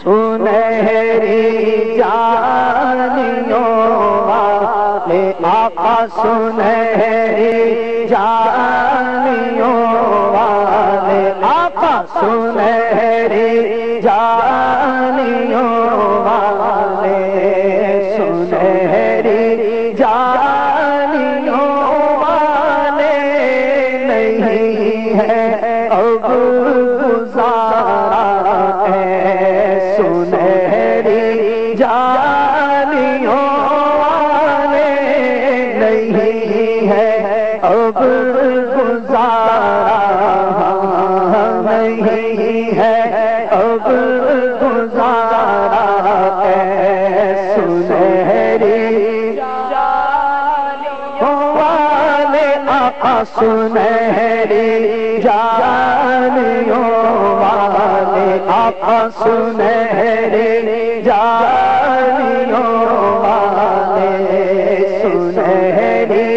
سنہری جالیوں والے آقا سنہری جالیوں والے آقا سنہری جالیوں والے سنہری جالیوں والے نہیں ہے اب گزارا ہے سنہری جالیوں والے نہیں ہے اب گزارا نہیں ہے اب گزارا ہے سنہری جالیوں والے آقا سنہری جالیوں والے آقا سنہری جالیوں والے سنہری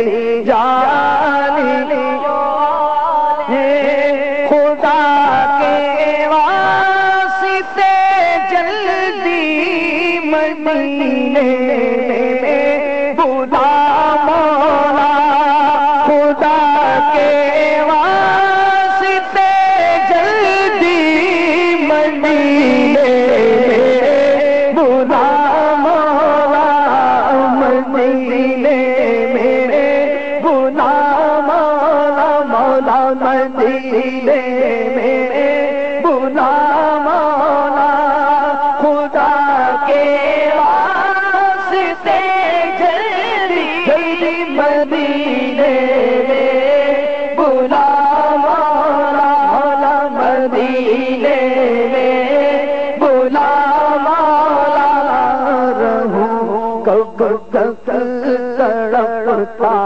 جالیوں خدا کے واسطے جلدی مدینے میں بلا مولا خدا کے واسطے جلدی مدینے میں بلا مولا مدینے میں بلا مولا مولا مدینے میں بلا مولا خدا کے واسطے جلدی جلدی مدینے میں بلا مولا مولا مدینے میں بلا مولا رہوں کب تک تڑپتا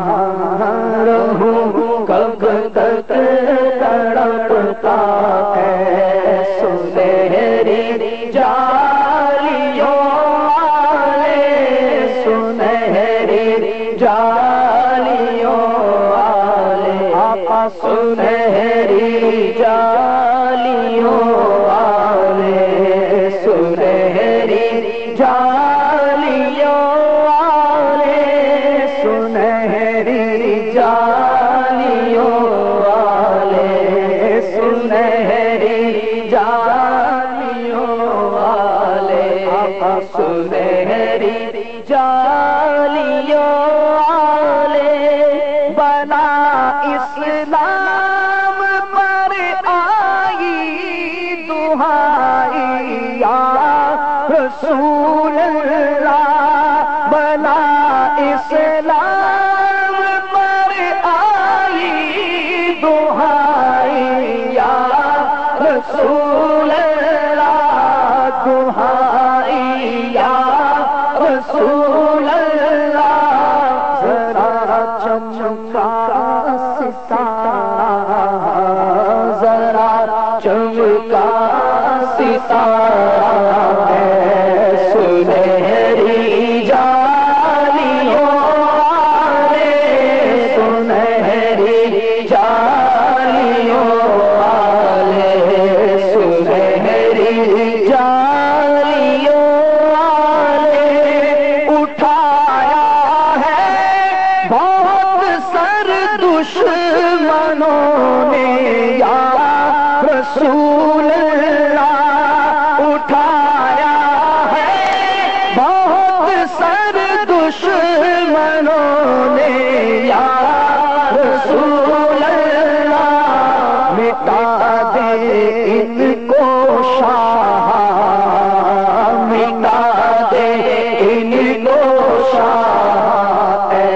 رہوں کب تک تڑپتا ہے سنہری جالیوں والے سنہری جالیوں والے آقا سنہری جالیوں والے سنہری جالیوں والے سنہری جالیوں والے سنہری جالیوں والے آقا سنہری جالیوں والے بلا اسلام پر آئی دہائی یا رسول اللہ بلا اسلام پر آئی دہائی یا رسول اللہ دہائی یا رسول اللہ ذرا چمکا ستارہ ذرا چمکا ستارہ ہے سنہری جالیوں والے سنہری جالیوں والے سنہری جالیوں والے اٹھایا ہے بہت سر دشمنوں نے یا رسول اللہ اٹھایا ہے بہت سر دشمنوں نے یا رسول اللہ مٹا دے ان کو شاہ مٹا دے ان کو شاہ اے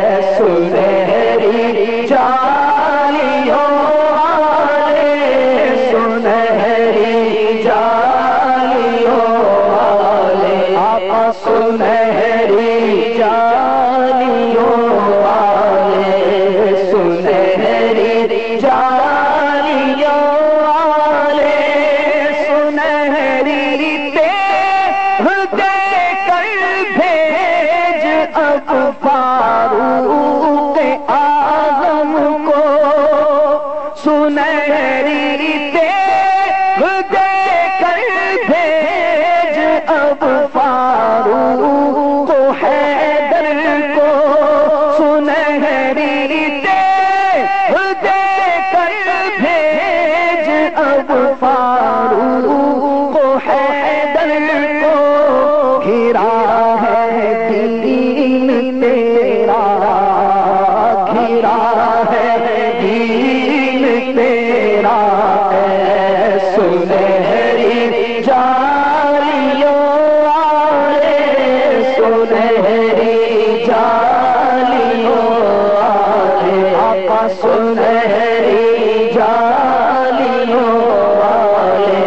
سنہری جالیوں والے سنہری جالیوں والے آقا سنہری جالیوں والے سنہری جالیوں والے سنہری تیغ دے کر بھیج اب فاروق اعظم کو سنہری تیغ دے کر بھیج اب فاروق و حیدر کو گھرا ہے دین تیرا، گھرا ہے دین تیرا، اے سنہری جالیوں والے، سنہری جالیوں والے، آقا سنہری جالیوں والے،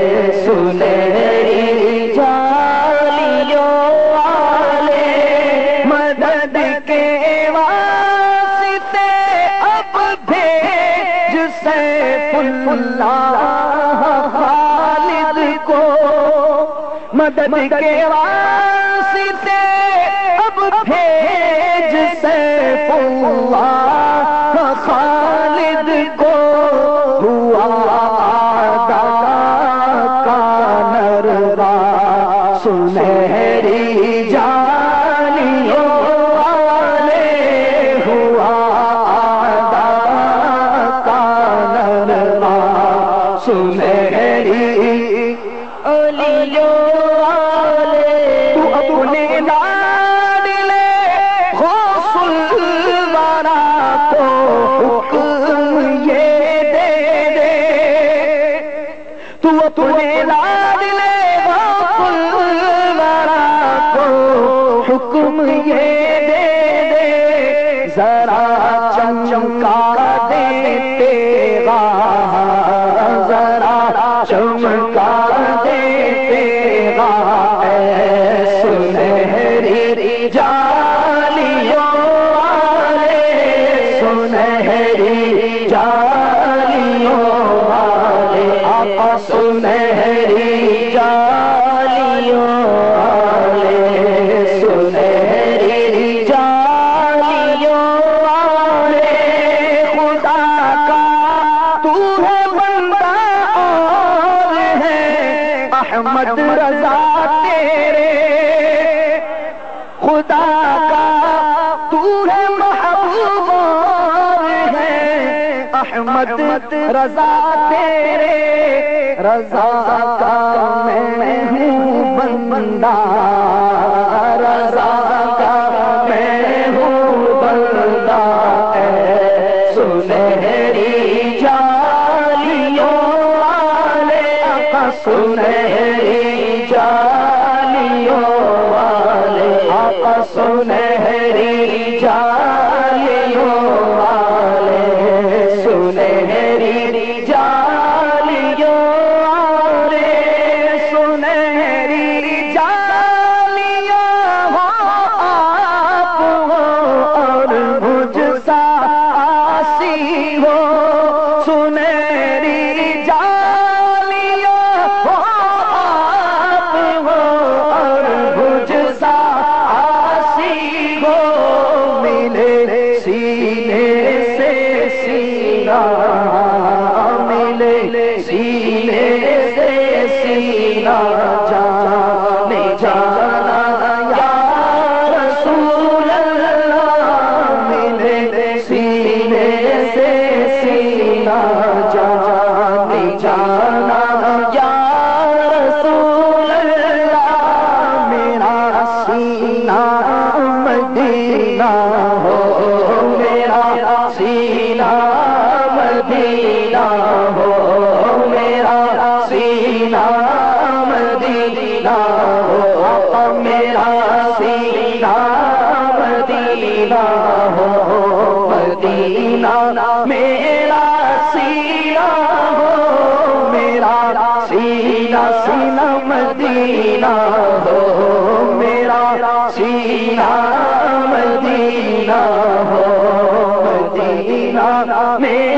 سنہری جالیوں والے، مدد کے واسطے اب بھیج سیف اللہ خالد کو، مدد کے واسطے اب بھیج سیف اللہ خالد کو، ہوا آدھا کا نروا سنہری جالیوں والے، ہوا آدھا کا نروا سنہری علیوں والے، تو اپنے لاڈلے غوث الورا کو حکم یہ دے دے، تو اپنے لاڈلے غوث الورا کو حکم یہ دے دے، ذرا چمکا دے تیغا، ذرا چمکا دے تیغا، اے سنہری جالیوں والے، سنہری جالیوں والے، آقا سنہری جالیوں والے، سنہری جالیوں والے، خدا کا تو ہے بندہ اور ہے احمد رضا تیرے، خدا کا تو ہے محبوب اور ہے احمد رضا تیرے، رضا کا میں ہوں بندہ، رضا کا میں ہوں بندہ، اے سنہری جالیوں والے، آقا سنہری جالیوں والے، آقا سنہری جالیوں والے، سنہری جالیوں والے، سنہری جالیاں ہو آپ ہو اور مجھ سا آسی ہو، سنہری جالیاں ہو آپ ہو اور مجھ سا آسی ہو، ملے سینے سے سینہ، ملے سینے سے سینہ، جانے جانا یا رسول اللہ، ملے سینے سے سینہ، جانے جانا یا رسول اللہ، میرا سینہ مدینہ ہو، میرا سینہ مدینہ ہو، میرا سینہ مدینہ ہو، میرا سینہ مدینہ ہو، مدینہ میرا سینہ ہو، میرا سینہ سینہ مدینہ ہو، میرا سینہ مدینہ ہو، مدینہ میرا